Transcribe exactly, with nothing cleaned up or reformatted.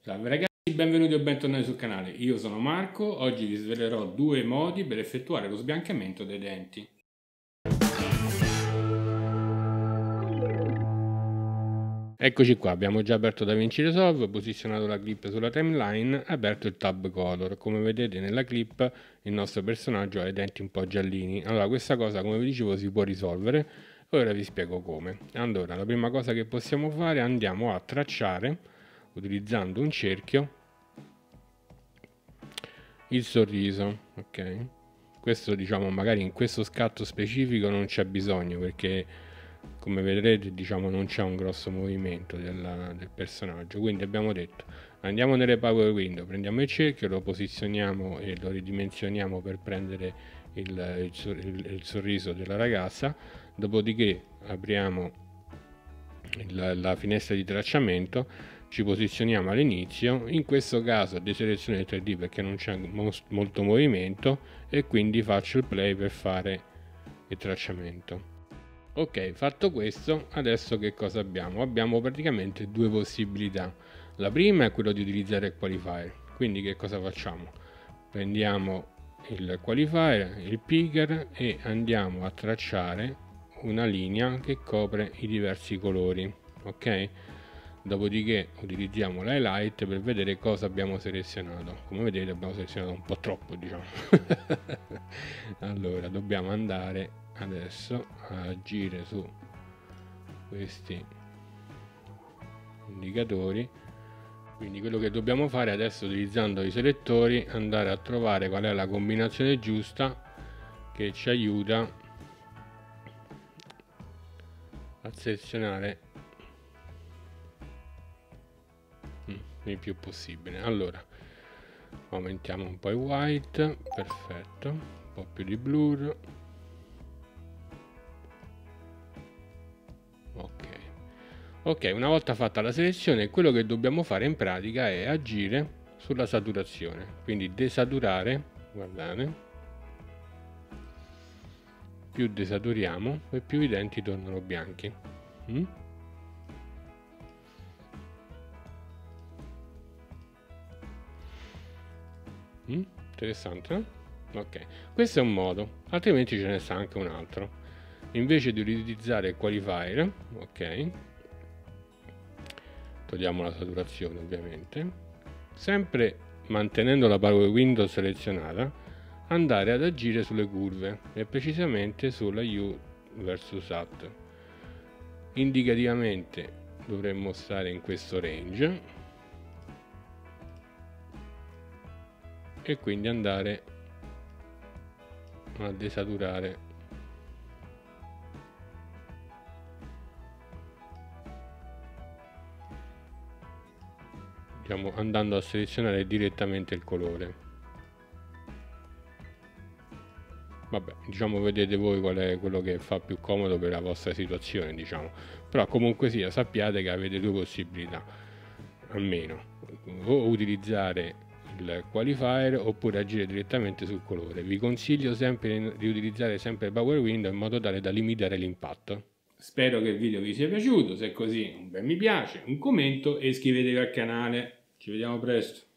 Salve ragazzi, benvenuti o bentornati sul canale. Io sono Marco, oggi vi svelerò due modi per effettuare lo sbiancamento dei denti. Eccoci qua, abbiamo già aperto DaVinci Resolve, posizionato la clip sulla timeline, aperto il tab color. Come vedete nella clip il nostro personaggio ha i denti un po' giallini. Allora questa cosa, come vi dicevo, si può risolvere. Ora vi spiego come. Allora, la prima cosa che possiamo fare, andiamo a tracciare utilizzando un cerchio il sorriso, ok? Questo, diciamo, magari in questo scatto specifico non c'è bisogno perché, come vedrete, diciamo, non c'è un grosso movimento della, del personaggio. Quindi abbiamo detto, andiamo nelle power window, prendiamo il cerchio, lo posizioniamo e lo ridimensioniamo per prendere il, il, il, il sorriso della ragazza. Dopodiché apriamo il, la finestra di tracciamento, ci posizioniamo all'inizio, in questo caso deseleziono il tre D perché non c'è molto movimento e quindi faccio il play per fare il tracciamento. Ok, fatto questo, adesso che cosa abbiamo? Abbiamo praticamente due possibilità. La prima è quella di utilizzare il qualifier, quindi che cosa facciamo? Prendiamo il qualifier, il picker e andiamo a tracciare una linea che copre i diversi colori, ok? Dopodiché utilizziamo l'highlight per vedere cosa abbiamo selezionato. Come vedete abbiamo selezionato un po' troppo, diciamo. Allora dobbiamo andare adesso a agire su questi indicatori. Quindi quello che dobbiamo fare adesso, utilizzando i selettori, andare a trovare qual è la combinazione giusta che ci aiuta a selezionare il più possibile. Allora aumentiamo un po' il white, perfetto, un po' più di blur, ok. Ok, una volta fatta la selezione, quello che dobbiamo fare in pratica è agire sulla saturazione, quindi desaturare, guardate, più desaturiamo e più i denti tornano bianchi. mm? Mm? Interessante, no? Ok, questo è un modo, altrimenti ce ne sta anche un altro. Invece di utilizzare il qualifier, ok, togliamo la saturazione ovviamente, sempre mantenendo la power window selezionata, andare ad agire sulle curve e precisamente sulla U versus At. Indicativamente dovremmo stare in questo range e quindi andare a desaturare, diciamo, andando a selezionare direttamente il colore. Vabbè, diciamo, vedete voi qual è quello che fa più comodo per la vostra situazione, diciamo. Però comunque sia, sappiate che avete due possibilità, almeno, o utilizzare il qualifier oppure agire direttamente sul colore. Vi consiglio sempre di utilizzare sempre il power window in modo tale da limitare l'impatto. Spero che il video vi sia piaciuto, se è così un bel mi piace, un commento e iscrivetevi al canale. Ci vediamo presto.